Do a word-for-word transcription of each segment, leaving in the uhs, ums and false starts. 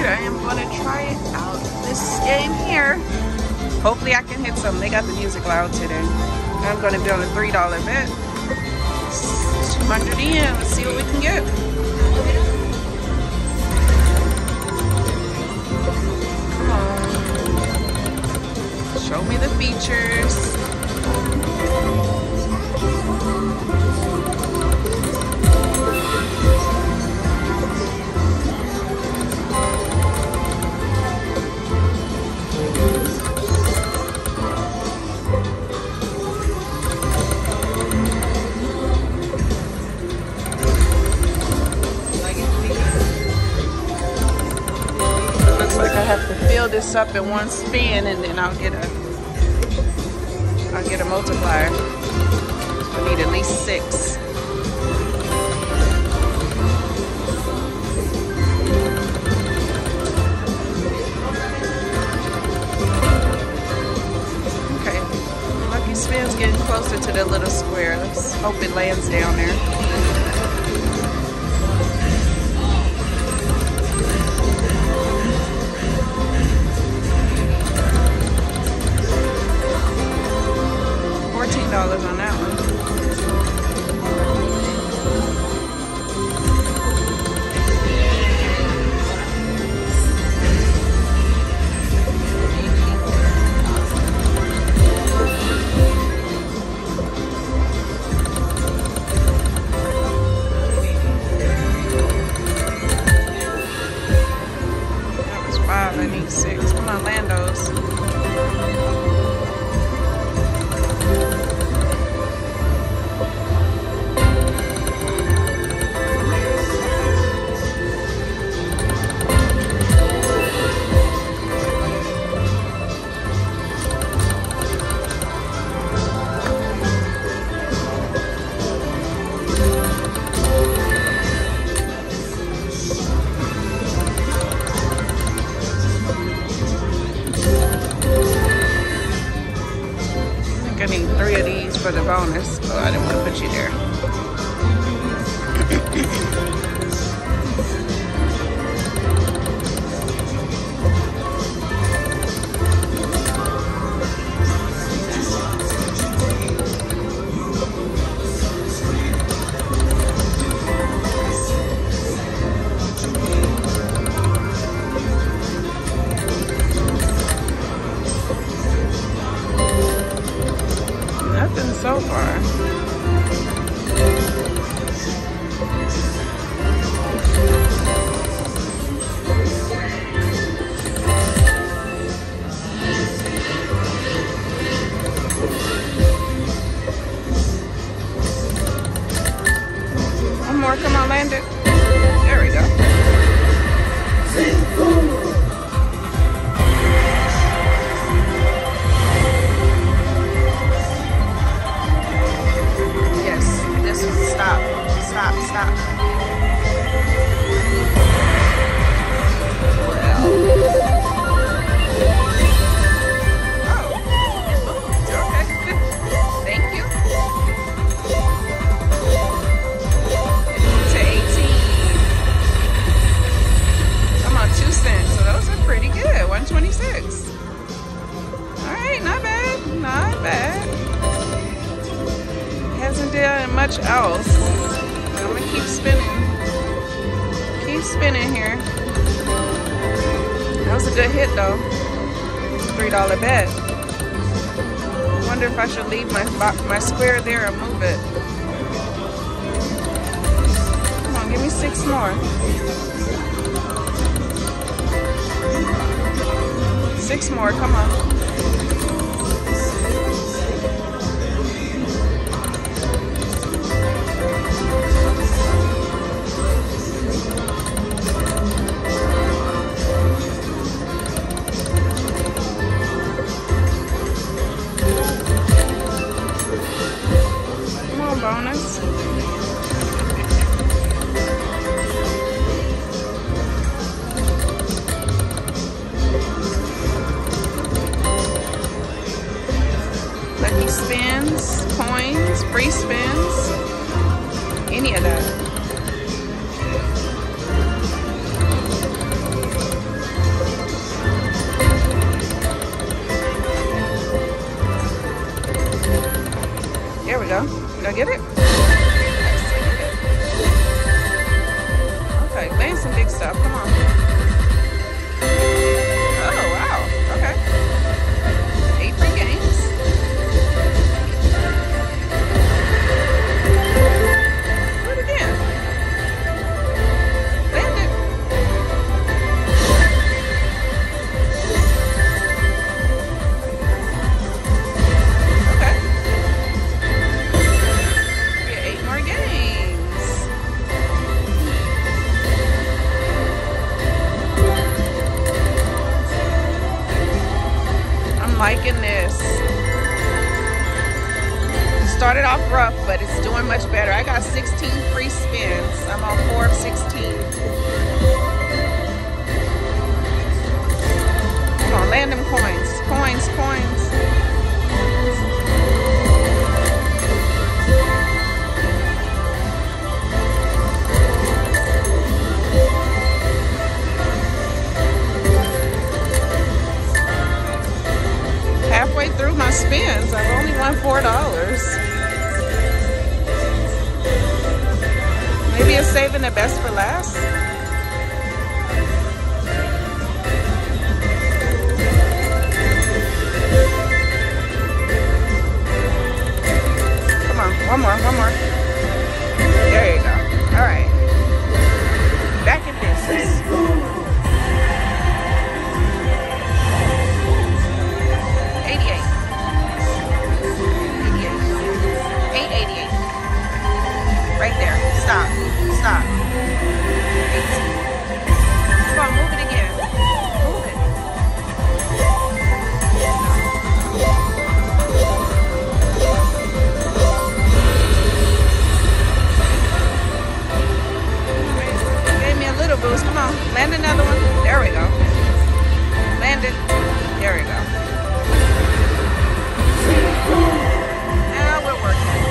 Alright, I am gonna try it out. This game here. Hopefully I can hit some. They got the music loud today. I'm gonna be on a three dollar bet. two hundred in. Let's see what we can get. Come on. Show me the features. Fill this up in one spin, and then I'll get a I'll get a multiplier. I need at least six. Okay, lucky spin's getting closer to the little square. Let's hope it lands down there. dollars on that one. That was five, I need six. Come on, land those. I need three of these for the bonus. Oh, I didn't want to put you there. So far. One more, come on, land it. There we go. Stop, stop, stop. Well. Oh. Okay. Thank you. To eighteen. Come on, two cents. So those are pretty good. one twenty-six. Alright, not bad. Not bad. Hasn't done much else. I'm gonna keep spinning. Keep spinning here. That was a good hit though. three dollar bet. Wonder if I should leave my my square there and move it. Come on, give me six more. Six more, come on. Bonus. Lucky spins, coins, free spins, any of that. stuff. Come on. Oh, wow. Okay. Eight free games. Do it again. Land it. Okay. We get eight more games. I'm liking this. Started off rough, but it's doing much better. I got sixteen free spins. I'm on four of sixteen. Come on, land them coins. Coins, coins. Halfway through my spins, I've only won four dollars. Maybe it's saving the best for last. Come on, one more, one more. There you go. All right. Back in business. eighty-eight. eighty-eight. eight eighty-eight. Right there. Stop. Stop. eighteen. Come on, move it again. Move it. Gave me a little boost. Come on. Land another one. There we go. Land it. There we go. Now we're working.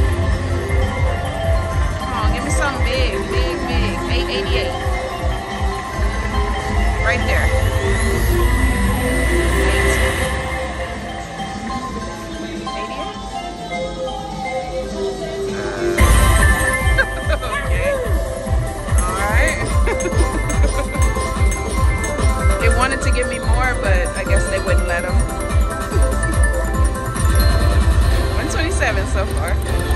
Come on, give me something big, big, big. eight eighty-eight. Right there. eighty-eight? Uh, okay. Alright. They wanted to give me more, but I guess they wouldn't let them. one twenty-seven so far.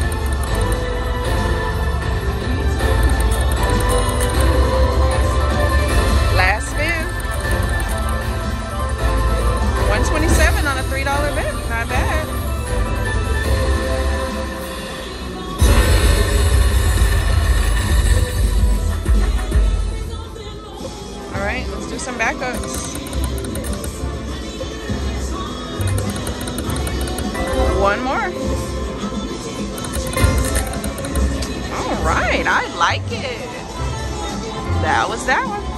Last spin. one twenty-seven on a three dollar bet. Not bad. All right, let's do some backups. One more. All right, I like it. That was that one.